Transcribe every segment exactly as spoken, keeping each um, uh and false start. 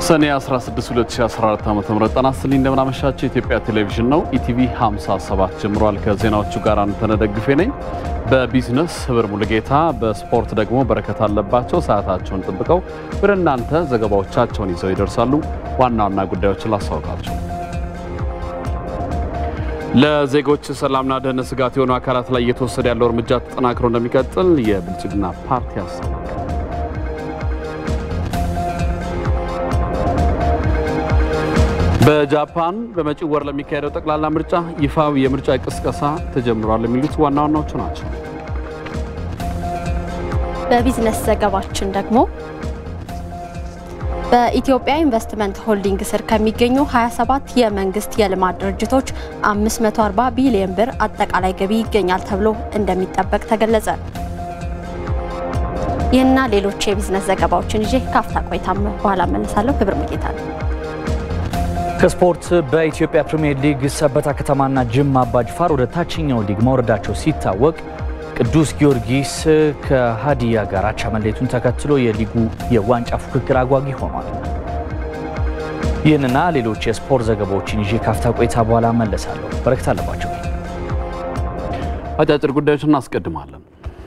ሰኔ አስራ ስድስት ሁለት ሺህ አስራ አራት ዓመተ ምህረት ጣናስልኝ እንደምናመሻችሁ ኢትዮጵያ ቴሌቪዥን ነው ኢቲቪ ሃምሳ ሰባት ጀምሯል ከዜናዎቹ ጋር አንተነደግፌ ነኝ በቢዝነስ ህብር ሙሉጌታ በስፖርት ደግሞ በረከት አለባቸው ሰዓታቸውን ጥብቀው ወደናንተ ዘገባዎቻቸውን ይዘው ይደርሳሉ ዋና ዋና ጉዳዮችን ላሳውቃችሁ ለዜጎች ሰላምና ደህንነት ስጋት የሆኑ አካላት ላይ እየተወሰደ ያለው እርምጃ ተጠናክሮ እንደሚቀጥል የብልጽግና ፓርቲ አስታወቀ በጃፓን በመጪው ወር ለሚካሄደው ጠቅላላ ምርጫ ይፋው የምርጫ ቅስቀሳ ተጀምሯል የሚሉት ዋና ዋናዎቹ ናቸው በቢዝነስ ዘገባችን ደግሞ በኢትዮጵያ ኢንቨስትመንት ሆልዲንግ ስር ከሚገኙ ሃያ ሰባት የመንግስት የልማት ድርጅቶች አምስት መቶ አርባ ቢሊዮን ብር አጠቃላይ ገቢ ይገኛል ተብሎ እንደሚጠበቅ ተገለጸ ይህና ሌሎች የቢዝነስ ዘገባዎችን ይዤ ካፍታ ቆይታም በኋላ መለሳለሁ ህብር ሙሉጌታ ከስፖርት በኢትዮጵያ ፕሪሚየር ሊግ ሰበታ ከተማና ጅማ አባጅፋር ወደ ታችኛው ሊግ መውረዳቸው ሲታወቅ ቅዱስ ጊዮርጊስ ከሃዲያ ጋር አቻ መለየቱን ተከትሎ የሊጉ የዋንጫ ፉክክር አጓጊ ሆኗል ይህንና ሌሎች የስፖርት ዘገባዎችን ይዤ ካፍታ ቆይታ በኋላ መለሳለሁ በረከት አለባቸው አጫጭር ጉዳዮችን እናስቀድማለን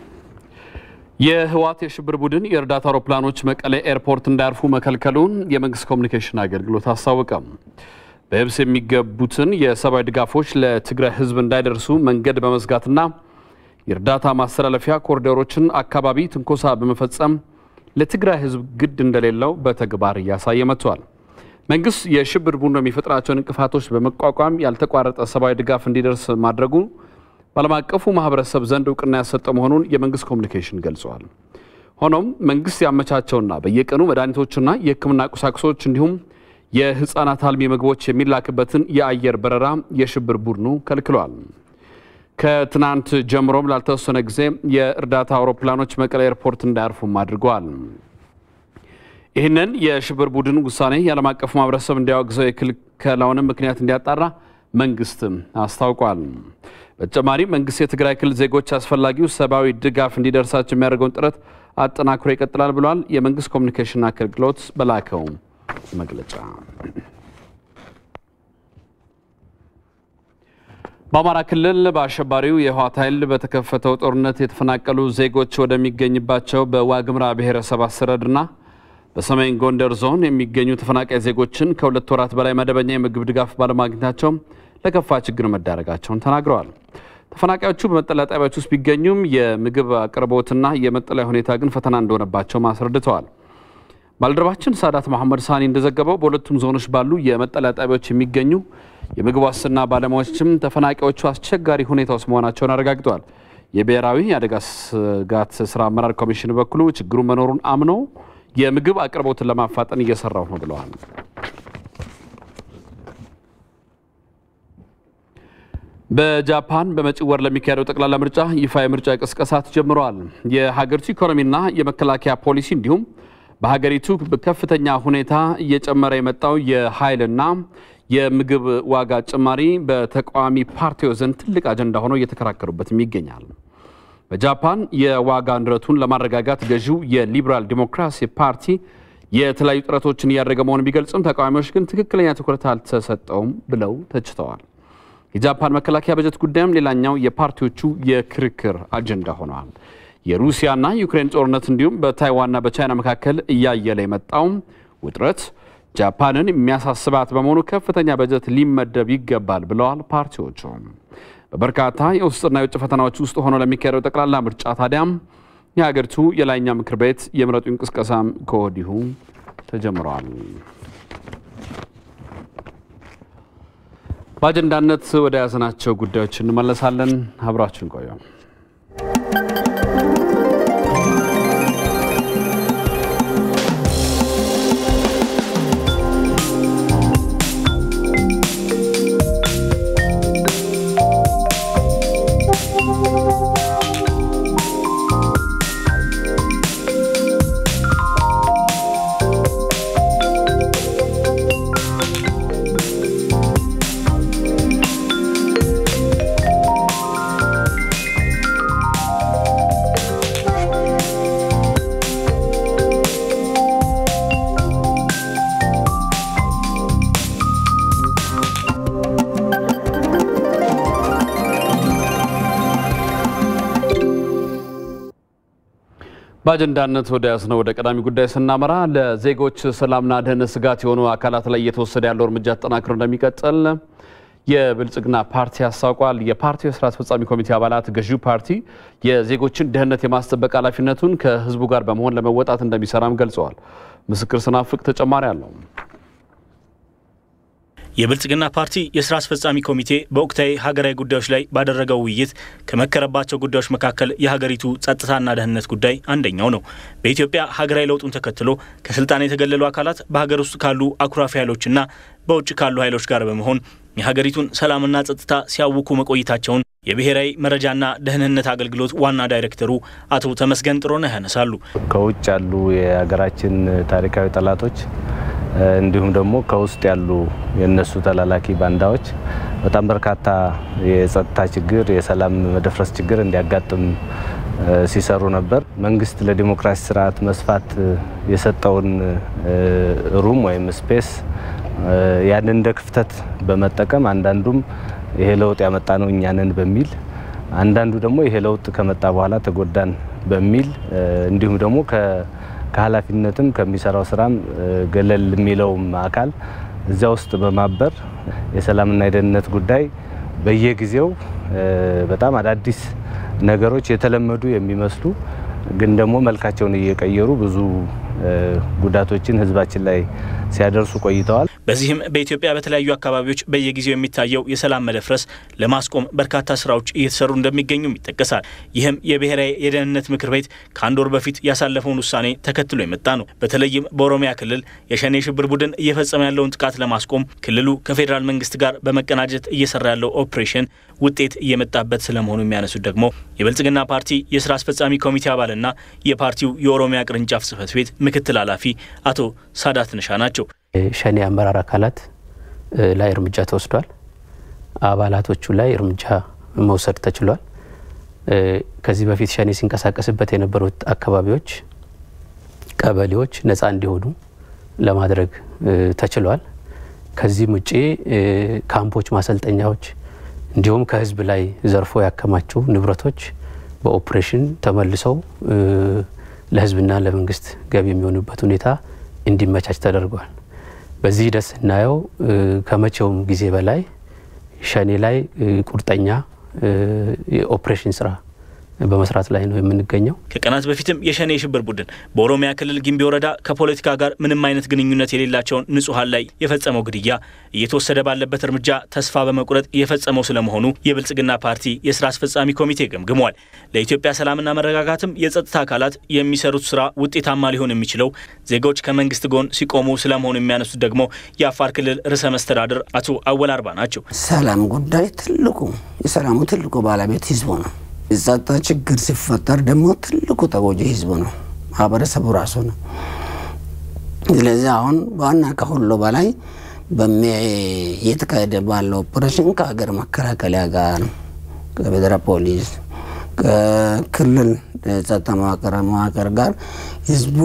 የህዋት የሽብር ቡድን የእርዳታ አውሮፕላኖች መቀሌ ኤርፖርት እንዳያርፉ መከልከሉን የመንግስት ኮሙኒኬሽን አገልግሎት አሳወቀ በየብስ የሚገቡትን የሰብአዊ ድጋፎች ለትግራይ ህዝብ እንዳይደርሱ መንገድ በመዝጋትና የእርዳታ ማስተላለፊያ ኮሪዶሮችን አካባቢ ትንኮሳ በመፈጸም ለትግራይ ህዝብ ግድ እንደሌለው በተግባር ያሳየ መጥቷል መንግስት የሽብር ቡድኑ የሚፈጥራቸው እንቅፋቶች በመቋቋም ያልተቋረጠ ሰብአዊ ድጋፍ እንዲደርስ ማድረጉ ባለም አቀፉ ማህበረሰብ ዘንድ እውቅና ያሰጠ መሆኑን የመንግስት ኮሙኒኬሽን ገልጿል ሆኖም መንግስት ያመቻቸውና በየቀኑ መድኃኒቶችና የህክምና ቁሳቁሶች እንዲሁም የህፃናት አልሚ ምግቦች የሚላክበትን የአየር በረራ የሽብር ቡድኑ ከልክሏል ከትናንት ጀምሮም ላልተወሰነ ጊዜ የእርዳታ አውሮፕላኖች መቀሌ ኤርፖርት እንዳያርፉም አድርገዋል ይህንን የሽብር ቡድን ውሳኔ የዓለም አቀፉ ማህበረሰብ እንዲያወግዘው የክልከላውን ምክንያት እንዲያጣራ መንግስት አስታውቋል በተጨማሪ መንግስት የትግራይ ክልል ዜጎች አስፈላጊው ሰብአዊ ድጋፍ እንዲደርሳቸው የሚያደርገውን ጥረት አጠናክሮ ይቀጥላል ብሏል የመንግስት ኮሙኒኬሽን አገልግሎት በላከው መግለጫ በአማራ ክልል በአሸባሪው የህወሓት ኃይል በተከፈተው ጦርነት የተፈናቀሉ ዜጎች ወደሚገኝባቸው በዋግምራ ብሔረሰብ አስተዳደርና በሰሜን ጎንደር ዞን የሚገኙ ተፈናቃይ ዜጎችን ከሁለት ወራት በላይ መደበኛ የምግብ ድጋፍ ባለማግኘታቸው ለከፋ ችግር መዳረጋቸውን ተናግረዋል ተፈናቃዮቹ በመጠለያ ጣቢያዎች ውስጥ ቢገኙም የምግብ አቅርቦትና የመጠለያ ሁኔታ ግን ፈተና እንደሆነባቸው ማስረድተዋል ባልደረባችን ሳዳት መሐመድ ሳኒ እንደዘገበው በሁለቱም ዞኖች ባሉ የመጠለያ ጣቢያዎች የሚገኙ የምግብ ዋስትና ባለሙያዎችም ተፈናቃዮቹ አስቸጋሪ ሁኔታ ውስጥ መሆናቸውን አረጋግጠዋል የብሔራዊ የአደጋ ስጋት ስራ አመራር ኮሚሽን በኩሉ ችግሩ መኖሩን አምኖ የምግብ አቅርቦትን ለማፋጠን እየሰራው ነው ብለዋል በጃፓን በመጪው ወር ለሚካሄደው ጠቅላላ ምርጫ ይፋ የምርጫ ቅስቀሳ ተጀምሯል የሀገሪቱ ኢኮኖሚና የመከላከያ ፖሊሲ እንዲሁም በሀገሪቱ በከፍተኛ ሁኔታ እየጨመረ የመጣው የኃይልና የምግብ ዋጋ ጭማሪ በተቃዋሚ ፓርቲዎች ዘንድ ትልቅ አጀንዳ ሆኖ እየተከራከሩበት ይገኛል በጃፓን የዋጋ ንረቱን ለማረጋጋት ገዢው የሊበራል ዲሞክራሲ ፓርቲ የተለያዩ ጥረቶችን ያደረገ መሆኑን ቢገልጽም ተቃዋሚዎች ግን ትክክለኛ ትኩረት አልተሰጠውም ብለው ተችተዋል የጃፓን መከላከያ በጀት ጉዳይም ሌላኛው የፓርቲዎቹ የክርክር አጀንዳ ሆኗል የሩሲያና ዩክሬን ጦርነት እንዲሁም በታይዋንና በቻይና መካከል እያየለ የመጣው ውጥረት ጃፓንን የሚያሳስባት በመሆኑ ከፍተኛ በጀት ሊመደብ ይገባል ብለዋል ፓርቲዎቹ በበርካታ የውስጥና የውጭ ፈተናዎች ውስጥ ሆኖ ለሚካሄደው ጠቅላላ ምርጫ ታዲያም የሀገሪቱ የላይኛ ምክር ቤት የምረጡ እንቅስቃሴም ከወዲሁ ተጀምሯል በአጀንዳነት ወደ ያዘናቸው ጉዳዮች እንመለሳለን አብራችሁን ቆዩ ባጀንዳነት ወደ ያስነው ወደ ቀዳሚ ጉዳይ ስናመራ ለዜጎች ሰላምና ደህንነት ስጋት የሆኑ አካላት ላይ እየተወሰደ ያለው እርምጃ ተጠናክሮ እንደሚቀጥል የብልጽግና ፓርቲ አሳውቋል። የፓርቲው ስራ አስፈጻሚ ኮሚቴ አባላት ገዢው ፓርቲ የዜጎችን ደህንነት የማስጠበቅ ኃላፊነቱን ከህዝቡ ጋር በመሆን ለመወጣት እንደሚሰራም ገልጸዋል። ምስክር ስናፍቅ ተጨማሪ አለው። የብልጽግና ፓርቲ የስራ አስፈጻሚ ኮሚቴ በወቅታዊ ሀገራዊ ጉዳዮች ላይ ባደረገው ውይይት ከመከረባቸው ጉዳዮች መካከል የሀገሪቱ ጸጥታና ደህንነት ጉዳይ አንደኛው ነው። በኢትዮጵያ ሀገራዊ ለውጡን ተከትሎ ከስልጣን የተገለሉ አካላት በሀገር ውስጥ ካሉ አኩራፊ ኃይሎችና በውጭ ካሉ ኃይሎች ጋር በመሆን የሀገሪቱን ሰላምና ጸጥታ ሲያውኩ መቆየታቸውን የብሔራዊ መረጃና ደህንነት አገልግሎት ዋና ዳይሬክተሩ አቶ ተመስገን ጥሩነህ ያነሳሉ። ከውጭ ያሉ የሀገራችን ታሪካዊ ጠላቶች እንዲሁም ደግሞ ከውስጥ ያሉ የነሱ ተላላኪ ባንዳዎች በጣም በርካታ የጸጥታ ችግር የሰላም መደፍረስ ችግር እንዲያጋጥም ሲሰሩ ነበር። መንግስት ለዲሞክራሲ ስርዓት መስፋት የሰጠውን ሩም ወይም ስፔስ ያንን እንደ ክፍተት በመጠቀም አንዳንዱም ይሄ ለውጥ ያመጣ ነው እኛንን በሚል አንዳንዱ ደግሞ ይሄ ለውጥ ከመጣ በኋላ ተጎዳን በሚል እንዲሁም ደግሞ ከ ከኃላፊነትም ከሚሰራው ስራም ገለል የሚለውም አካል እዚያ ውስጥ በማበር የሰላምና የደህንነት ጉዳይ በየጊዜው በጣም አዳዲስ ነገሮች የተለመዱ የሚመስሉ ግን ደግሞ መልካቸውን እየቀየሩ ብዙ ጉዳቶችን ህዝባችን ላይ ሲያደርሱ ቆይተዋል። በዚህም በኢትዮጵያ በተለያዩ አካባቢዎች በየጊዜው የሚታየው የሰላም መደፍረስ ለማስቆም በርካታ ስራዎች እየተሰሩ እንደሚገኙም ይጠቀሳል። ይህም የብሔራዊ የደህንነት ምክር ቤት ከአንድ ወር በፊት ያሳለፈውን ውሳኔ ተከትሎ የመጣ ነው። በተለይም በኦሮሚያ ክልል የሸኔ ሽብር ቡድን እየፈጸመ ያለውን ጥቃት ለማስቆም ክልሉ ከፌዴራል መንግስት ጋር በመቀናጀት እየሰራ ያለው ኦፕሬሽን ውጤት እየመጣበት ስለመሆኑ የሚያነሱት ደግሞ የብልጽግና ፓርቲ የስራ አስፈጻሚ ኮሚቴ አባልና የፓርቲው የኦሮሚያ ቅርንጫፍ ጽህፈት ቤት ምክትል ኃላፊ አቶ ሳዳት ንሻ ናቸው። ሸኔ አመራር አካላት ላይ እርምጃ ተወስዷል። አባላቶቹ ላይ እርምጃ መውሰድ ተችሏል። ከዚህ በፊት ሸኔ ሲንቀሳቀስበት የነበሩት አካባቢዎች ቀበሌዎች ነፃ እንዲሆኑ ለማድረግ ተችሏል። ከዚህም ውጪ ካምፖች፣ ማሰልጠኛዎች እንዲሁም ከህዝብ ላይ ዘርፎ ያከማቹ ንብረቶች በኦፕሬሽን ተመልሰው ለህዝብና ለመንግስት ገቢ የሚሆኑበት ሁኔታ እንዲመቻች ተደርጓል። በዚህ ደስ እናየው ከመቼውም ጊዜ በላይ ሸኔ ላይ ቁርጠኛ የኦፕሬሽን ስራ በመስራት ላይ ነው የምንገኘው። ከቀናት በፊትም የሸኔ ሽብር ቡድን በኦሮሚያ ክልል ጊምቢ ወረዳ ከፖለቲካ ጋር ምንም አይነት ግንኙነት የሌላቸውን ንጹሃን ላይ የፈጸመው ግድያ እየተወሰደ ባለበት እርምጃ ተስፋ በመቁረጥ የፈጸመው ስለመሆኑ የብልጽግና ፓርቲ የስራ አስፈጻሚ ኮሚቴ ገምግሟል። ለኢትዮጵያ ሰላምና መረጋጋትም የጸጥታ አካላት የሚሰሩት ስራ ውጤታማ ሊሆን የሚችለው ዜጎች ከመንግስት ጎን ሲቆሙ ስለመሆኑ የሚያነሱት ደግሞ የአፋር ክልል ርዕሰ መስተዳድር አቶ አወል አርባ ናቸው። ሰላም ጉዳይ ትልቁ የሰላሙ ትልቁ ባለቤት ህዝቡ ነው። የጸጥታ ችግር ሲፈጠር ደግሞ ትልቁ ተጎጂ ህዝቡ ነው፣ ማህበረሰቡ ራሱ ነው። ስለዚህ አሁን ዋና ከሁሉ በላይ በሚየተካሄደ ባለው ኦፕሬሽን ከሀገር መከላከያ ጋር ከፌደራል ፖሊስ ከክልል ጸጥታ መዋቅር ጋር ህዝቡ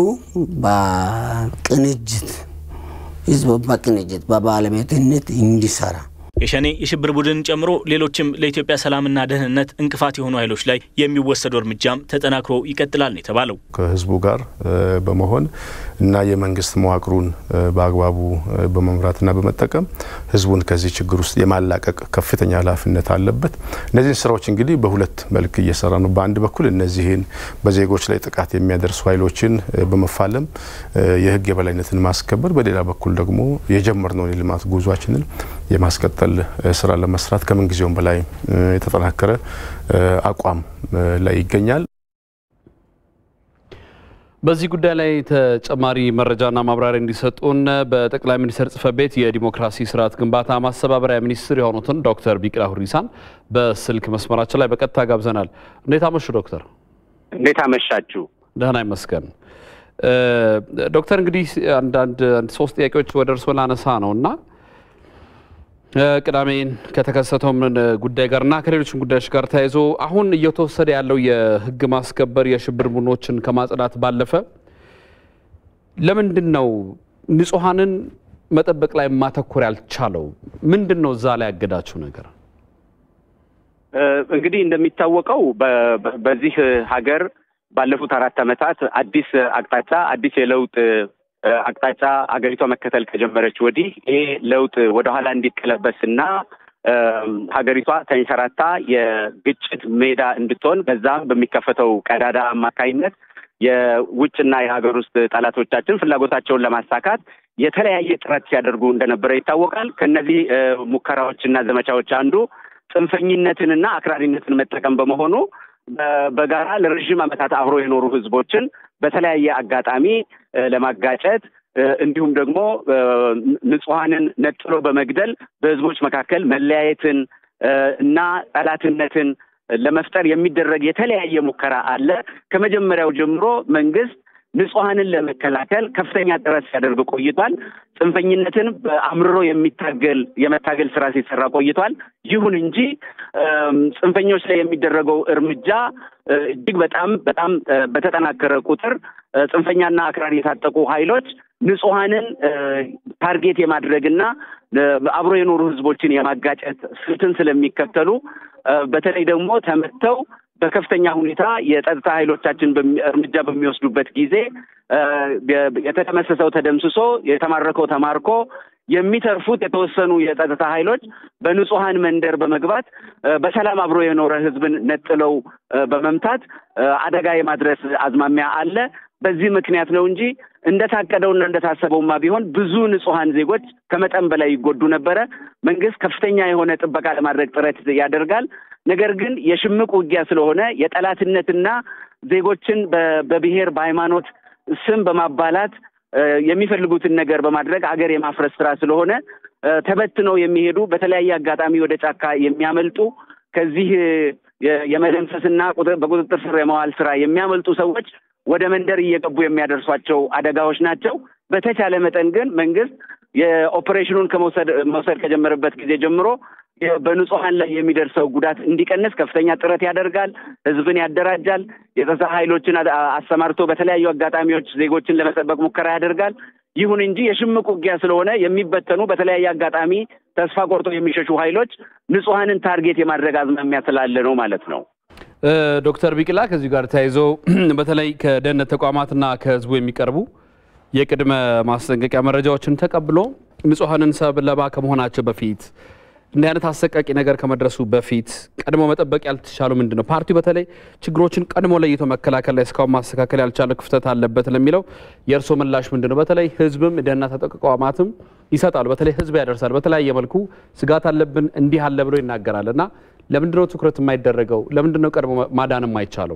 በቅንጅት ህዝቡ በቅንጅት በባለቤትነት እንዲሰራ የሸኔ የሽብር ቡድን ጨምሮ ሌሎችም ለኢትዮጵያ ሰላምና ደህንነት እንቅፋት የሆኑ ኃይሎች ላይ የሚወሰደው እርምጃም ተጠናክሮ ይቀጥላል ነው የተባለው። ከህዝቡ ጋር በመሆን እና የመንግስት መዋቅሩን በአግባቡ በመምራትና በመጠቀም ህዝቡን ከዚህ ችግር ውስጥ የማላቀቅ ከፍተኛ ኃላፊነት አለበት። እነዚህ ስራዎች እንግዲህ በሁለት መልክ እየሰራ ነው። በአንድ በኩል እነዚህን በዜጎች ላይ ጥቃት የሚያደርሱ ኃይሎችን በመፋለም የህግ የበላይነትን ማስከበር፣ በሌላ በኩል ደግሞ የጀመርነው የልማት ጉዟችንን የማስቀጠል ስራ ለመስራት ከምን ጊዜውም በላይ የተጠናከረ አቋም ላይ ይገኛል። በዚህ ጉዳይ ላይ ተጨማሪ መረጃና ማብራሪያ እንዲሰጡን በጠቅላይ ሚኒስትር ጽሕፈት ቤት የዲሞክራሲ ስርዓት ግንባታ ማስተባበሪያ ሚኒስትር የሆኑትን ዶክተር ቢቂላ ሁሪሳን በስልክ መስመራችን ላይ በቀጥታ ጋብዘናል። እንዴት አመሹ ዶክተር? እንዴት አመሻችሁ? ደህና ይመስገን። ዶክተር እንግዲህ አንዳንድ ሶስት ጥያቄዎች ወደ እርስዎ ላነሳ ነውና ቅዳሜን ከተከሰተው ጉዳይ ጋርና ከሌሎችም ጉዳዮች ጋር ተያይዞ አሁን እየተወሰደ ያለው የህግ ማስከበር የሽብር ቡድኖችን ከማጽዳት ባለፈ ለምንድነው ንጹሃንን መጠበቅ ላይ ማተኮር ያልቻለው? ምንድነው እዛ ላይ ያገዳችሁ ነገር? እንግዲህ እንደሚታወቀው በዚህ ሀገር ባለፉት አራት ዓመታት አዲስ አቅጣጫ አዲስ የለውጥ አቅጣጫ አገሪቷ መከተል ከጀመረች ወዲህ ይሄ ለውጥ ወደ ኋላ እንዲቀለበስና ሀገሪቷ ተንሰራታ የግጭት ሜዳ እንድትሆን በዛም በሚከፈተው ቀዳዳ አማካይነት የውጭና የሀገር ውስጥ ጠላቶቻችን ፍላጎታቸውን ለማሳካት የተለያየ ጥረት ሲያደርጉ እንደነበረ ይታወቃል። ከነዚህ ሙከራዎችና ዘመቻዎች አንዱ ጽንፈኝነትንና አክራሪነትን መጠቀም በመሆኑ በጋራ ለረጅም ዓመታት አብሮ የኖሩ ህዝቦችን በተለያየ አጋጣሚ ለማጋጨት እንዲሁም ደግሞ ንጹሃንን ነጥሎ በመግደል በህዝቦች መካከል መለያየትን እና ጠላትነትን ለመፍጠር የሚደረግ የተለያየ ሙከራ አለ። ከመጀመሪያው ጀምሮ መንግስት ንጹሃንን ለመከላከል ከፍተኛ ጥረት ሲያደርግ ቆይቷል። ጽንፈኝነትን በአምርሮ የሚታገል የመታገል ስራ ሲሰራ ቆይቷል። ይሁን እንጂ ጽንፈኞች ላይ የሚደረገው እርምጃ እጅግ በጣም በጣም በተጠናከረ ቁጥር ጽንፈኛና አክራሪ የታጠቁ ኃይሎች ንጹሃንን ታርጌት የማድረግና አብሮ የኖሩ ህዝቦችን የማጋጨት ስልትን ስለሚከተሉ በተለይ ደግሞ ተመተው በከፍተኛ ሁኔታ የጸጥታ ኃይሎቻችን እርምጃ በሚወስዱበት ጊዜ የተተመሰሰው ተደምስሶ የተማረከው ተማርኮ የሚተርፉት የተወሰኑ የጸጥታ ኃይሎች በንጹሃን መንደር በመግባት በሰላም አብሮ የኖረ ህዝብን ነጥለው በመምታት አደጋ የማድረስ አዝማሚያ አለ። በዚህ ምክንያት ነው እንጂ እንደታቀደውና እንደታሰበውማ ቢሆን ብዙ ንጹሃን ዜጎች ከመጠን በላይ ይጎዱ ነበረ። መንግስት ከፍተኛ የሆነ ጥበቃ ለማድረግ ጥረት ያደርጋል። ነገር ግን የሽምቅ ውጊያ ስለሆነ የጠላትነትና ዜጎችን በብሔር በሃይማኖት ስም በማባላት የሚፈልጉትን ነገር በማድረግ አገር የማፍረስ ስራ ስለሆነ ተበትነው የሚሄዱ በተለያየ አጋጣሚ ወደ ጫካ የሚያመልጡ ከዚህ የመደምሰስና በቁጥጥር ስር የመዋል ስራ የሚያመልጡ ሰዎች ወደ መንደር እየገቡ የሚያደርሷቸው አደጋዎች ናቸው። በተቻለ መጠን ግን መንግስት የኦፕሬሽኑን ከመውሰድ መውሰድ ከጀመረበት ጊዜ ጀምሮ በንጹሃን ላይ የሚደርሰው ጉዳት እንዲቀንስ ከፍተኛ ጥረት ያደርጋል። ህዝብን ያደራጃል። የጸጥታ ኃይሎችን አሰማርቶ በተለያዩ አጋጣሚዎች ዜጎችን ለመጠበቅ ሙከራ ያደርጋል። ይሁን እንጂ የሽምቅ ውጊያ ስለሆነ የሚበተኑ በተለያየ አጋጣሚ ተስፋ ቆርጦ የሚሸሹ ኃይሎች ንጹሃንን ታርጌት የማድረግ አዝማሚያ ስላለ ነው ማለት ነው። ዶክተር ቢቂላ ከዚህ ጋር ተያይዞ በተለይ ከደህንነት ተቋማትና ከህዝቡ የሚቀርቡ የቅድመ ማስጠንቀቂያ መረጃዎችን ተቀብሎ ንጹሃንን ሰለባ ከመሆናቸው በፊት እንዲህ አይነት አሰቃቂ ነገር ከመድረሱ በፊት ቀድሞ መጠበቅ ያልተቻለው ምንድነው? ፓርቲው በተለይ ችግሮችን ቀድሞ ለይቶ መከላከል ላይ እስካሁን ማስተካከል ያልቻለው ክፍተት አለበት ለሚለው የእርሶ ምላሽ ምንድነው? በተለይ ህዝብም ደህንነት ተቋማትም ይሰጣሉ፣ በተለይ ህዝብ ያደርሳል፣ በተለያየ መልኩ ስጋት አለብን እንዲህ አለ ብሎ ይናገራልና ለምንድነው ትኩረት የማይደረገው? ለምንድነው ቀድሞ ማዳን የማይቻለው?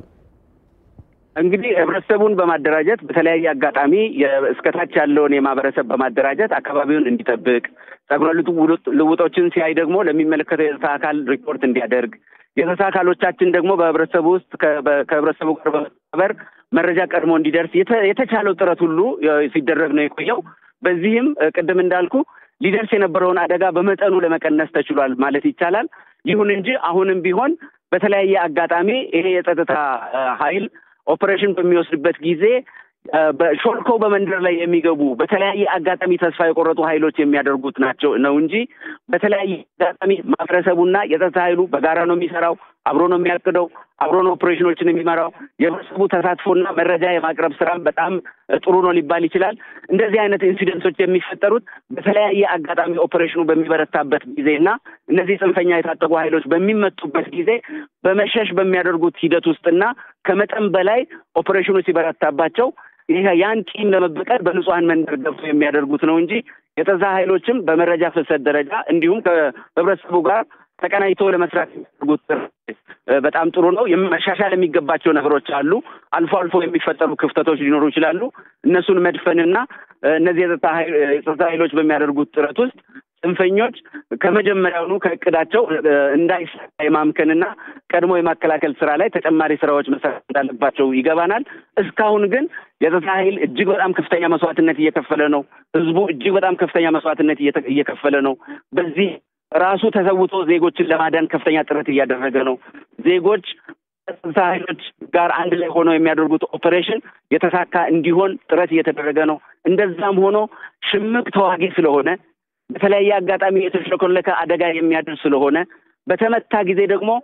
እንግዲህ ህብረተሰቡን በማደራጀት በተለያየ አጋጣሚ እስከታች ያለውን የማህበረሰብ በማደራጀት አካባቢውን እንዲጠብቅ ጸጉረ ልውጦችን ሲያይ ደግሞ ለሚመለከተው የጸጥታ አካል ሪፖርት እንዲያደርግ የጸጥታ አካሎቻችን ደግሞ በህብረተሰቡ ውስጥ ከህብረተሰቡ ጋር በመተባበር መረጃ ቀድሞ እንዲደርስ የተቻለው ጥረት ሁሉ ሲደረግ ነው የቆየው። በዚህም ቅድም እንዳልኩ ሊደርስ የነበረውን አደጋ በመጠኑ ለመቀነስ ተችሏል ማለት ይቻላል። ይሁን እንጂ አሁንም ቢሆን በተለያየ አጋጣሚ ይሄ የጸጥታ ኃይል ኦፕሬሽን በሚወስድበት ጊዜ በሾልኮ በመንደር ላይ የሚገቡ በተለያየ አጋጣሚ ተስፋ የቆረጡ ኃይሎች የሚያደርጉት ናቸው ነው እንጂ በተለያየ አጋጣሚ ማህበረሰቡና የጸጥታ ኃይሉ በጋራ ነው የሚሰራው፣ አብሮ ነው የሚያቅደው፣ አብሮ ነው ኦፕሬሽኖችን የሚመራው። የህብረተሰቡ ተሳትፎና መረጃ የማቅረብ ስራም በጣም ጥሩ ነው ሊባል ይችላል። እንደዚህ አይነት ኢንሲደንቶች የሚፈጠሩት በተለያየ አጋጣሚ ኦፕሬሽኑ በሚበረታበት ጊዜና እነዚህ ጽንፈኛ የታጠቁ ኃይሎች በሚመጡበት ጊዜ በመሸሽ በሚያደርጉት ሂደት ውስጥና ከመጠን በላይ ኦፕሬሽኑ ሲበረታባቸው ይሄ ያን ቂም ለመበቀል በንጹሃን መንደር ገብቶ የሚያደርጉት ነው እንጂ የጸጥታ ኃይሎችም በመረጃ ፍሰት ደረጃ እንዲሁም ከህብረተሰቡ ጋር ተቀናይቶ ለመስራት የሚያደርጉት በጣም ጥሩ ነው። መሻሻል የሚገባቸው ነገሮች አሉ። አልፎ አልፎ የሚፈጠሩ ክፍተቶች ሊኖሩ ይችላሉ። እነሱን መድፈንና እነዚህ የጸጥታ ኃይሎች በሚያደርጉት ጥረት ውስጥ ጽንፈኞች ከመጀመሪያውኑ ከእቅዳቸው እንዳይሳካ የማምከንና ቀድሞ የማከላከል ስራ ላይ ተጨማሪ ስራዎች መሰራት እንዳለባቸው ይገባናል። እስካሁን ግን የጸጥታ ኃይል እጅግ በጣም ከፍተኛ መስዋዕትነት እየከፈለ ነው። ህዝቡ እጅግ በጣም ከፍተኛ መስዋዕትነት እየከፈለ ነው። በዚህ ራሱ ተሰውቶ ዜጎችን ለማዳን ከፍተኛ ጥረት እያደረገ ነው። ዜጎች ከጸጥታ ኃይሎች ጋር አንድ ላይ ሆነው የሚያደርጉት ኦፕሬሽን የተሳካ እንዲሆን ጥረት እየተደረገ ነው። እንደዛም ሆኖ ሽምቅ ተዋጊ ስለሆነ በተለያየ አጋጣሚ የተሽለኮለከ አደጋ የሚያደርስ ስለሆነ በተመታ ጊዜ ደግሞ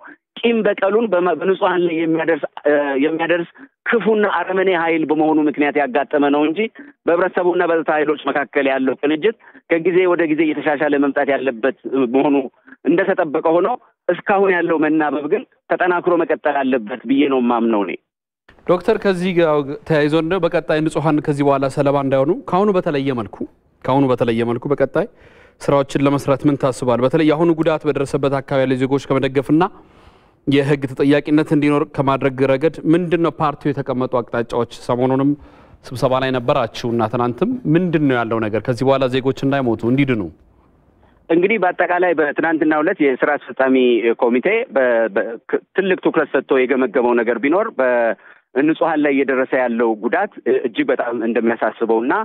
ቂም በቀሉን በንጹሃን ላይ የሚያደርስ የሚያደርስ ክፉና አረመኔ ኃይል በመሆኑ ምክንያት ያጋጠመ ነው እንጂ በህብረተሰቡና በጸጥታ ኃይሎች መካከል ያለው ቅንጅት ከጊዜ ወደ ጊዜ እየተሻሻለ መምጣት ያለበት መሆኑ እንደተጠበቀ ሆኖ እስካሁን ያለው መናበብ ግን ተጠናክሮ መቀጠል አለበት ብዬ ነው ማምነው ነኝ። ዶክተር ከዚህ ጋር ተያይዞ ነው በቀጣይ ንጹሃን ከዚህ በኋላ ሰለባ እንዳይሆኑ ካሁኑ በተለየ መልኩ ካሁኑ በተለየ መልኩ በቀጣይ ስራዎችን ለመስራት ምን ታስባል? በተለይ ያሁኑ ጉዳት በደረሰበት አካባቢ ላይ ዜጎች ከመደገፍና የህግ ተጠያቂነት እንዲኖር ከማድረግ ረገድ ምንድነው ፓርቲው የተቀመጡ አቅጣጫዎች? ሰሞኑንም ስብሰባ ላይ ነበራችሁና ትናንትም ምንድነው ያለው ነገር ከዚህ በኋላ ዜጎች እንዳይሞቱ እንዲድኑ? እንግዲህ በአጠቃላይ በትናንትናው ዕለት የስራ አስፈጻሚ ኮሚቴ ትልቅ ትኩረት ሰጥቶ የገመገመው ነገር ቢኖር በንጹሃን ላይ እየደረሰ ያለው ጉዳት እጅግ በጣም እንደሚያሳስበውና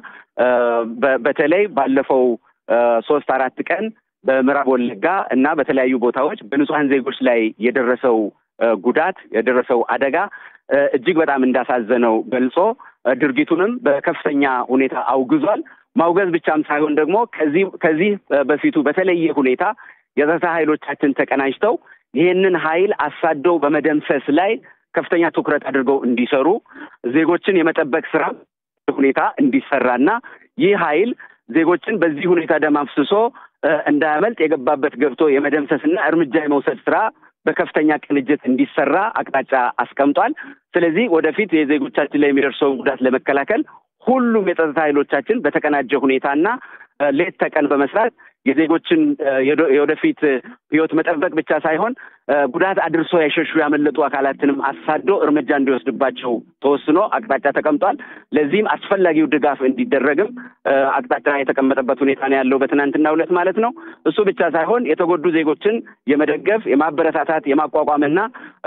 በተለይ ባለፈው ሶስት አራት ቀን በምዕራብ ወለጋ እና በተለያዩ ቦታዎች በንጹሃን ዜጎች ላይ የደረሰው ጉዳት የደረሰው አደጋ እጅግ በጣም እንዳሳዘነው ገልጾ ድርጊቱንም በከፍተኛ ሁኔታ አውግዟል። ማውገዝ ብቻም ሳይሆን ደግሞ ከዚህ ከዚህ በፊቱ በተለየ ሁኔታ የጸጥታ ኃይሎቻችን ተቀናጅተው ይህንን ኃይል አሳደው በመደምሰስ ላይ ከፍተኛ ትኩረት አድርገው እንዲሰሩ ዜጎችን የመጠበቅ ስራ ሁኔታ እንዲሰራና ይህ ኃይል ዜጎችን በዚህ ሁኔታ ደም አፍስሶ እንዳያመልጥ የገባበት ገብቶ የመደምሰስና እርምጃ የመውሰድ ስራ በከፍተኛ ቅንጅት እንዲሰራ አቅጣጫ አስቀምጧል። ስለዚህ ወደፊት የዜጎቻችን ላይ የሚደርሰውን ጉዳት ለመከላከል ሁሉም የጸጥታ ኃይሎቻችን በተቀናጀ ሁኔታና ሌት ተቀን በመስራት የዜጎችን የወደፊት ህይወት መጠበቅ ብቻ ሳይሆን ጉዳት አድርሶ ያሸሹ ያመለጡ አካላትንም አሳዶ እርምጃ እንዲወስድባቸው ተወስኖ አቅጣጫ ተቀምጧል። ለዚህም አስፈላጊው ድጋፍ እንዲደረግም አቅጣጫ የተቀመጠበት ሁኔታ ነው ያለው በትናንትናው ዕለት ማለት ነው። እሱ ብቻ ሳይሆን የተጎዱ ዜጎችን የመደገፍ የማበረታታት የማቋቋምና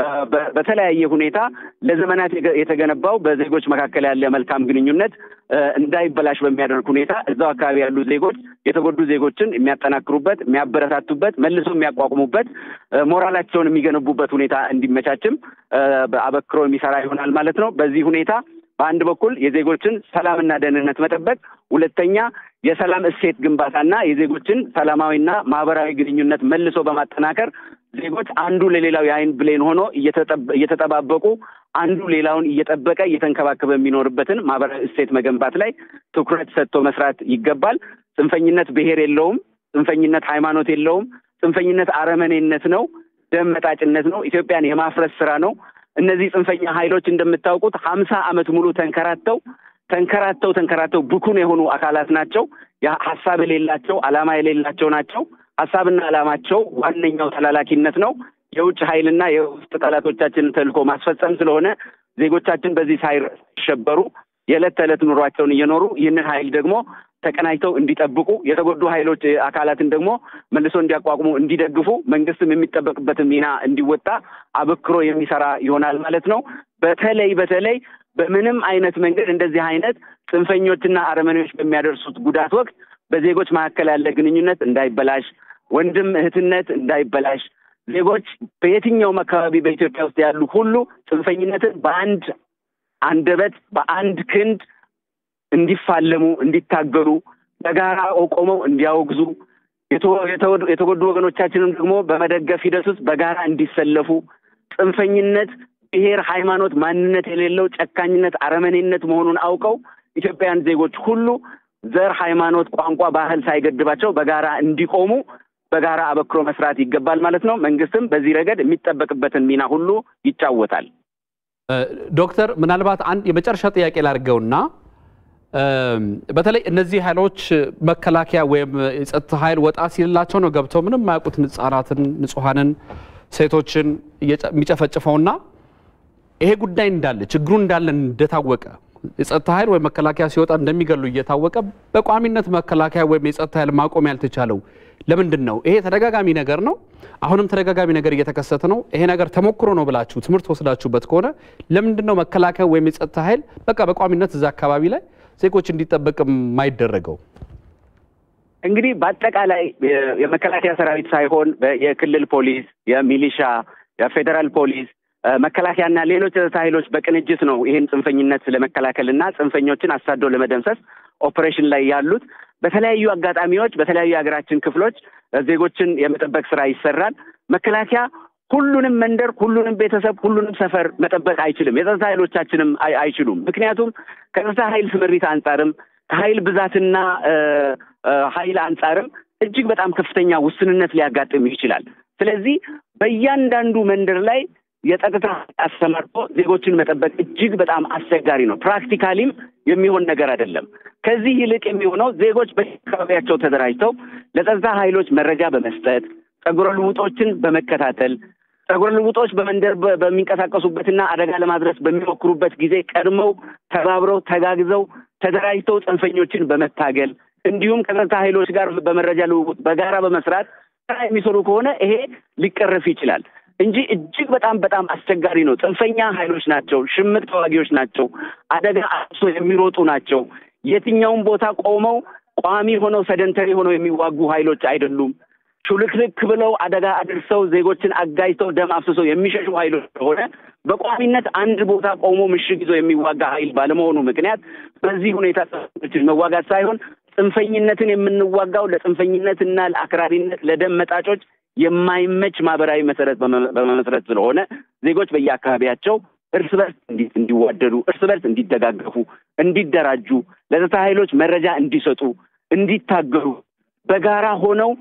በተለያየ ሁኔታ ለዘመናት የተገነባው በዜጎች መካከል ያለ መልካም ግንኙነት እንዳይበላሽ በሚያደርግ ሁኔታ እዛው አካባቢ ያሉ ዜጎች የተጎዱ ዜጎችን የሚያጠናክሩበት የሚያበረታቱበት መልሶ የሚያቋቁሙበት ሞራላቸውን የሚገነቡበት ሁኔታ እንዲመቻችም በአበክሮ የሚሰራ ይሆናል ማለት ነው። በዚህ ሁኔታ በአንድ በኩል የዜጎችን ሰላምና ደህንነት መጠበቅ፣ ሁለተኛ የሰላም እሴት ግንባታና የዜጎችን ሰላማዊና ማህበራዊ ግንኙነት መልሶ በማጠናከር ዜጎች አንዱ ለሌላው የአይን ብሌን ሆኖ እየተጠባበቁ አንዱ ሌላውን እየጠበቀ እየተንከባከበ የሚኖርበትን ማህበራዊ እሴት መገንባት ላይ ትኩረት ሰጥቶ መስራት ይገባል። ጽንፈኝነት ብሔር የለውም። ጽንፈኝነት ሃይማኖት የለውም። ጽንፈኝነት አረመኔነት ነው፣ ደም መጣጭነት ነው፣ ኢትዮጵያን የማፍረስ ስራ ነው። እነዚህ ጽንፈኛ ኃይሎች እንደምታውቁት ሀምሳ ዓመት ሙሉ ተንከራተው ተንከራተው ተንከራተው ብኩን የሆኑ አካላት ናቸው። ሀሳብ የሌላቸው ዓላማ የሌላቸው ናቸው። ሀሳብና ዓላማቸው ዋነኛው ተላላኪነት ነው። የውጭ ኃይልና የውስጥ ጠላቶቻችንን ተልዕኮ ማስፈጸም ስለሆነ ዜጎቻችን በዚህ ሳይሸበሩ የዕለት ተዕለት ኑሯቸውን እየኖሩ ይህንን ኃይል ደግሞ ተቀናጅተው እንዲጠብቁ የተጎዱ ኃይሎች አካላትን ደግሞ መልሶ እንዲያቋቁሙ እንዲደግፉ መንግስትም የሚጠበቅበትን ሚና እንዲወጣ አበክሮ የሚሰራ ይሆናል ማለት ነው። በተለይ በተለይ በምንም አይነት መንገድ እንደዚህ አይነት ጽንፈኞችና አረመኔዎች በሚያደርሱት ጉዳት ወቅት በዜጎች መካከል ያለ ግንኙነት እንዳይበላሽ፣ ወንድም እህትነት እንዳይበላሽ፣ ዜጎች በየትኛውም አካባቢ በኢትዮጵያ ውስጥ ያሉ ሁሉ ጽንፈኝነትን በአንድ አንደበት በአንድ ክንድ እንዲፋለሙ እንዲታገሉ በጋራ ቆመው እንዲያወግዙ የተጎዱ ወገኖቻችንን ደግሞ በመደገፍ ሂደት ውስጥ በጋራ እንዲሰለፉ ጽንፈኝነት ብሔር፣ ሃይማኖት፣ ማንነት የሌለው ጨካኝነት፣ አረመኔነት መሆኑን አውቀው ኢትዮጵያውያን ዜጎች ሁሉ ዘር፣ ሃይማኖት፣ ቋንቋ፣ ባህል ሳይገድባቸው በጋራ እንዲቆሙ በጋራ አበክሮ መስራት ይገባል ማለት ነው። መንግስትም በዚህ ረገድ የሚጠበቅበትን ሚና ሁሉ ይጫወታል። ዶክተር ምናልባት አንድ የመጨረሻ ጥያቄ ላድርገውና በተለይ እነዚህ ኃይሎች መከላከያ ወይም የጸጥታ ኃይል ወጣ ሲልላቸው ነው ገብተው ምንም ማያውቁት ህጻናትን፣ ንጹሃንን፣ ሴቶችን የሚጨፈጭፈውና ይሄ ጉዳይ እንዳለ ችግሩ እንዳለ እንደታወቀ የጸጥታ ኃይል ወይ መከላከያ ሲወጣ እንደሚገሉ እየታወቀ በቋሚነት መከላከያ ወይ የጸጥታ ኃይል ማቆም ያልተቻለው ለምንድን ነው? ይሄ ተደጋጋሚ ነገር ነው። አሁንም ተደጋጋሚ ነገር እየተከሰተ ነው። ይሄ ነገር ተሞክሮ ነው ብላችሁ ትምህርት ወስዳችሁበት ከሆነ ለምንድን ነው መከላከያ ወይ የጸጥታ ኃይል በቃ በቋሚነት እዛ አካባቢ ላይ ዜጎች እንዲጠበቅ የማይደረገው? እንግዲህ በአጠቃላይ የመከላከያ ሰራዊት ሳይሆን የክልል ፖሊስ፣ የሚሊሻ፣ የፌደራል ፖሊስ፣ መከላከያና ሌሎች የጸጥታ ኃይሎች በቅንጅት ነው ይህን ጽንፈኝነት ለመከላከልና ጽንፈኞችን አሳዶ ለመደምሰስ ኦፕሬሽን ላይ ያሉት። በተለያዩ አጋጣሚዎች በተለያዩ የሀገራችን ክፍሎች ዜጎችን የመጠበቅ ስራ ይሰራል። መከላከያ ሁሉንም መንደር ሁሉንም ቤተሰብ ሁሉንም ሰፈር መጠበቅ አይችልም። የጸጥታ ኃይሎቻችንም አይችሉም። ምክንያቱም ከጸጥታ ኃይል ስምሪት አንጻርም ከኃይል ብዛትና ኃይል አንጻርም እጅግ በጣም ከፍተኛ ውስንነት ሊያጋጥም ይችላል። ስለዚህ በእያንዳንዱ መንደር ላይ የጸጥታ አሰማርቶ ዜጎችን መጠበቅ እጅግ በጣም አስቸጋሪ ነው። ፕራክቲካሊም የሚሆን ነገር አይደለም። ከዚህ ይልቅ የሚሆነው ዜጎች በአካባቢያቸው ተደራጅተው ለጸጥታ ኃይሎች መረጃ በመስጠት ጸጉረ ልውጦችን በመከታተል ጸጉረ ልውጦች በመንደር በሚንቀሳቀሱበትና አደጋ ለማድረስ በሚሞክሩበት ጊዜ ቀድመው ተባብረው ተጋግዘው ተደራጅተው ጽንፈኞችን በመታገል እንዲሁም ከጸጥታ ኃይሎች ጋር በመረጃ ልውውጥ በጋራ በመስራት የሚሰሩ ከሆነ ይሄ ሊቀረፍ ይችላል እንጂ እጅግ በጣም በጣም አስቸጋሪ ነው። ጽንፈኛ ኃይሎች ናቸው፣ ሽምቅ ተዋጊዎች ናቸው፣ አደጋ አጥሶ የሚሮጡ ናቸው። የትኛውም ቦታ ቆመው ቋሚ ሆነው ሰደንተሪ ሆነው የሚዋጉ ኃይሎች አይደሉም። ሹልክልክ ብለው አደጋ አድርሰው ዜጎችን አጋይተው ደም አፍስሰው የሚሸሹ ኃይሎች ሆነ በቋሚነት አንድ ቦታ ቆሞ ምሽግ ይዞ የሚዋጋ ኃይል ባለመሆኑ ምክንያት በዚህ ሁኔታ ጽንፈኞችን መዋጋት ሳይሆን ጽንፈኝነትን የምንዋጋው ለጽንፈኝነትና ለአክራሪነት ለደም መጣጮች የማይመች ማህበራዊ መሰረት በመመስረት ስለሆነ ዜጎች በየአካባቢያቸው እርስ በርስ እንዲዋደዱ፣ እርስ በርስ እንዲደጋገፉ፣ እንዲደራጁ፣ ለጸጥታ ኃይሎች መረጃ እንዲሰጡ፣ እንዲታገሉ በጋራ ሆነው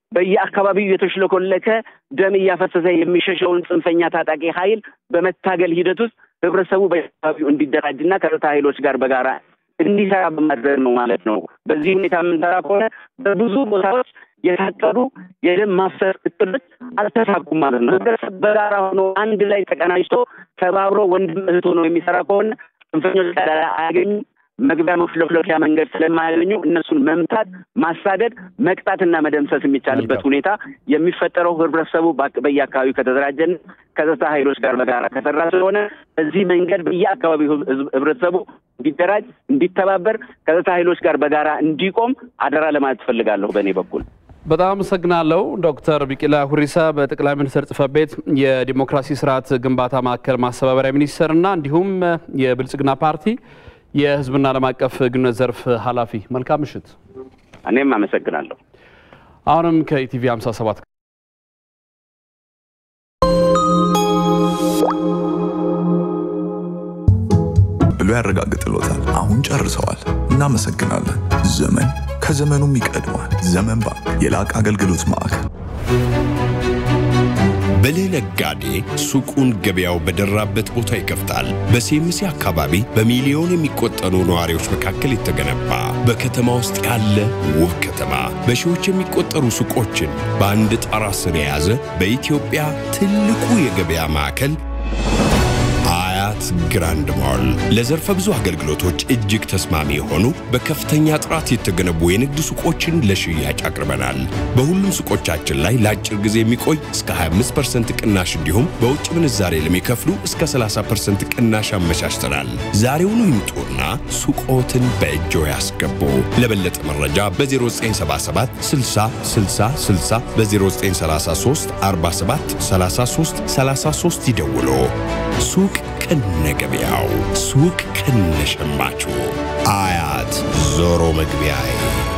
በየአካባቢው የተሽለኮለከ ደም እያፈሰሰ የሚሸሸውን ጽንፈኛ ታጣቂ ኃይል በመታገል ሂደት ውስጥ ህብረተሰቡ በአካባቢው እንዲደራጅና ከጸጥታ ኃይሎች ጋር በጋራ እንዲሰራ በማድረግ ነው ማለት ነው። በዚህ ሁኔታ የምንሰራ ከሆነ በብዙ ቦታዎች የታቀዱ የደም ማፍሰስ እቅዶች አልተሳኩም ማለት ነው። ህብረተሰብ በጋራ ሆኖ አንድ ላይ ተቀናጅቶ ተባብሮ ወንድም እህት ሆኖ የሚሰራ ከሆነ ጽንፈኞች ቀዳዳ አያገኙም። መግቢያ መፍለፍለኪያ መንገድ ስለማያገኙ እነሱን መምታት፣ ማሳደድ፣ መቅጣትና መደምሰስ የሚቻልበት ሁኔታ የሚፈጠረው ህብረተሰቡ በየአካባቢው ከተደራጀን ከጸጥታ ኃይሎች ጋር በጋራ ከሰራ ስለሆነ በዚህ መንገድ በየአካባቢው ህብረተሰቡ እንዲደራጅ፣ እንዲተባበር፣ ከጸጥታ ኃይሎች ጋር በጋራ እንዲቆም አደራ ለማለት ፈልጋለሁ በእኔ በኩል። በጣም አመሰግናለሁ ዶክተር ቢቂላ ሁሪሳ በጠቅላይ ሚኒስትር ጽሕፈት ቤት የዲሞክራሲ ስርዓት ግንባታ ማዕከል ማስተባበሪያ ሚኒስትርና እንዲሁም የብልጽግና ፓርቲ የህዝብና ዓለም አቀፍ ግንኙነት ዘርፍ ኃላፊ። መልካም ምሽት። እኔም አመሰግናለሁ። አሁንም ከኢቲቪ ሃምሳ ሰባት ብሎ ያረጋግጥልዎታል። አሁን ጨርሰዋል። እናመሰግናለን። ዘመን ከዘመኑም ይቀድማል። ዘመን ባንክ የላቀ አገልግሎት ማዕከል። ብልህ ነጋዴ ሱቁን ገበያው በደራበት ቦታ ይከፍታል። በሴምሲ አካባቢ በሚሊዮን የሚቆጠሩ ነዋሪዎች መካከል የተገነባ በከተማ ውስጥ ያለ ውብ ከተማ በሺዎች የሚቆጠሩ ሱቆችን በአንድ ጣራ ስር የያዘ በኢትዮጵያ ትልቁ የገበያ ማዕከል አያት ግራንድ ሞል ለዘርፈ ብዙ አገልግሎቶች እጅግ ተስማሚ የሆኑ በከፍተኛ ጥራት የተገነቡ የንግድ ሱቆችን ለሽያጭ አቅርበናል። በሁሉም ሱቆቻችን ላይ ለአጭር ጊዜ የሚቆይ እስከ ሃያ አምስት ፐርሰንት ቅናሽ እንዲሁም በውጭ ምንዛሬ ለሚከፍሉ እስከ ሰላሳ ፐርሰንት ቅናሽ አመቻችተናል። ዛሬውኑ ይምጡና ሱቆትን በእጆ ያስገቡ። ለበለጠ መረጃ በ0977 60 60 60 በ0933 47 33 33 ይደውሉ። ሱቅ ከነገበያው ሱቅ ከነሸማቹ አያት ዞሮ መግቢያዬ።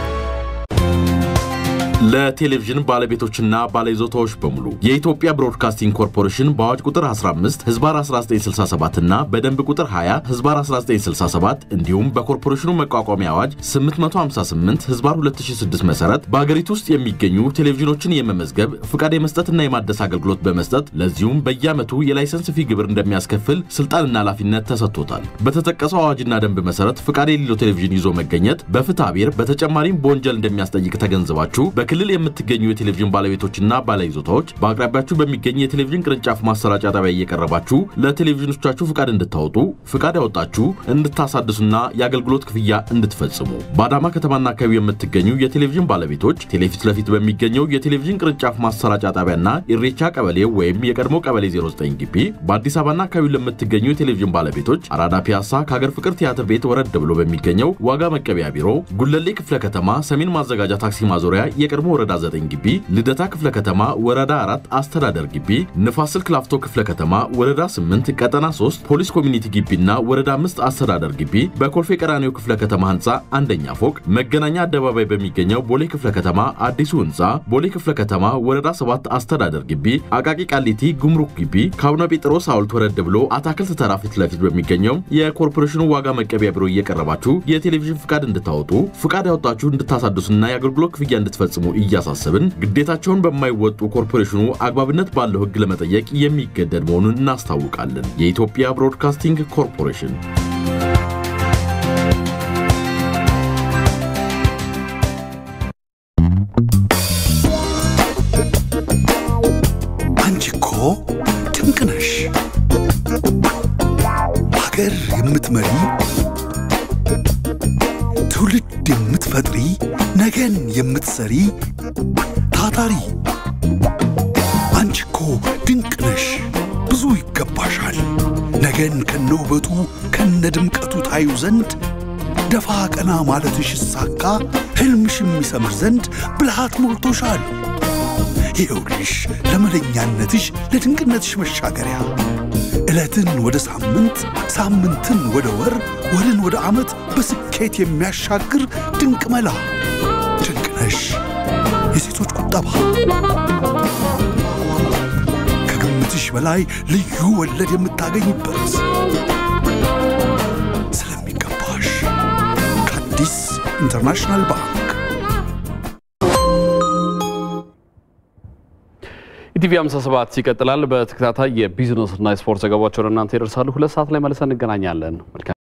ለቴሌቪዥን ባለቤቶችና ባለይዞታዎች በሙሉ የኢትዮጵያ ብሮድካስቲንግ ኮርፖሬሽን በአዋጅ ቁጥር አስራ አምስት ህዝባር አስራ ዘጠኝ ስልሳ ሰባት እና በደንብ ቁጥር ሃያ ህዝባር አስራ ዘጠኝ ስልሳ ሰባት እንዲሁም በኮርፖሬሽኑ መቋቋሚያ አዋጅ ስምንት መቶ ሃምሳ ስምንት ህዝባር ሁለት ሺህ ስድስት መሰረት በአገሪቱ ውስጥ የሚገኙ ቴሌቪዥኖችን የመመዝገብ ፍቃድ የመስጠትና የማደስ አገልግሎት በመስጠት ለዚሁም በየዓመቱ የላይሰንስ ፊ ግብር እንደሚያስከፍል ስልጣንና ኃላፊነት ተሰጥቶታል። በተጠቀሰው አዋጅና ደንብ መሰረት ፍቃድ የሌለው ቴሌቪዥን ይዞ መገኘት በፍትሐ ብሔር በተጨማሪም በወንጀል እንደሚያስጠይቅ ተገንዝባችሁ ክልል የምትገኙ የቴሌቪዥን ባለቤቶችና ባለይዞታዎች በአቅራቢያችሁ በሚገኝ የቴሌቪዥን ቅርንጫፍ ማሰራጫ ጣቢያ እየቀረባችሁ ለቴሌቪዥኖቻችሁ ፍቃድ እንድታወጡ ፍቃድ ያወጣችሁ እንድታሳድሱና የአገልግሎት ክፍያ እንድትፈጽሙ በአዳማ ከተማና አካባቢው የምትገኙ የቴሌቪዥን ባለቤቶች ቴሌፊት ለፊት በሚገኘው የቴሌቪዥን ቅርንጫፍ ማሰራጫ ጣቢያና ኢሬቻ ቀበሌ ወይም የቀድሞ ቀበሌ ዜሮ ዘጠኝ ግቢ በአዲስ አበባና አካባቢው ለምትገኙ የቴሌቪዥን ባለቤቶች አራዳ ፒያሳ ከሀገር ፍቅር ቲያትር ቤት ወረድ ብሎ በሚገኘው ዋጋ መቀበያ ቢሮ ጉለሌ ክፍለ ከተማ ሰሜን ማዘጋጃ ታክሲ ማዞሪያ የቀድሞ ቀድሞ ወረዳ ዘጠኝ ግቢ፣ ልደታ ክፍለ ከተማ ወረዳ አራት አስተዳደር ግቢ፣ ንፋስ ስልክ ላፍቶ ክፍለ ከተማ ወረዳ ስምንት ቀጠና ሶስት ፖሊስ ኮሚኒቲ ግቢና ወረዳ አምስት አስተዳደር ግቢ፣ በኮልፌ ቀራኒዮ ክፍለ ከተማ ህንጻ አንደኛ ፎቅ፣ መገናኛ አደባባይ በሚገኘው ቦሌ ክፍለ ከተማ አዲሱ ህንጻ፣ ቦሌ ክፍለ ከተማ ወረዳ ሰባት አስተዳደር ግቢ፣ አቃቂ ቃሊቲ ጉምሩክ ግቢ፣ ከአቡነ ጴጥሮስ ሐውልት ወረድ ብሎ አታክልት ተራ ፊት ለፊት በሚገኘው የኮርፖሬሽኑ ዋጋ መቀበያ ቢሮ እየቀረባችሁ የቴሌቪዥን ፍቃድ እንድታወጡ ፍቃድ ያወጣችሁ እንድታሳድሱና የአገልግሎት ክፍያ እንድትፈጽሙ እያሳሰብን ግዴታቸውን በማይወጡ ኮርፖሬሽኑ አግባብነት ባለው ህግ ለመጠየቅ የሚገደድ መሆኑን እናስታውቃለን። የኢትዮጵያ ብሮድካስቲንግ ኮርፖሬሽን ድንቅነሽ ሀገር የምትመሪ ትውልድ የምትፈጥሪ ነገን የምትሰሪ ታታሪ አንቺኮ ድንቅነሽ ብዙ ይገባሻል። ነገን ከነውበቱ ከነድምቀቱ ታዩ ዘንድ ደፋ ቀና ማለትሽ ይሳካ ህልምሽ የሚሰምር ዘንድ ብልሃት ሞልቶሻል። ይኸውልሽ ለመለኛነትሽ ለድንቅነትሽ መሻገሪያ ዕለትን ወደ ሳምንት ሳምንትን ወደ ወር ወርን ወደ ዓመት በስኬት የሚያሻግር ድንቅ መላ ድንቅነሽ የሴቶች ቁጠባ ከግምትሽ በላይ ልዩ ወለድ የምታገኝበት ስለሚገባሽ ከአዲስ ኢንተርናሽናል ባንክ ኢቲቪ ሃምሳ ሰባት ይቀጥላል። በተከታታይ የቢዝነስ እና ስፖርት ዘገባዎች ወደ እናንተ ይደርሳሉ። ሁለት ሰዓት ላይ መልሰን እንገናኛለን።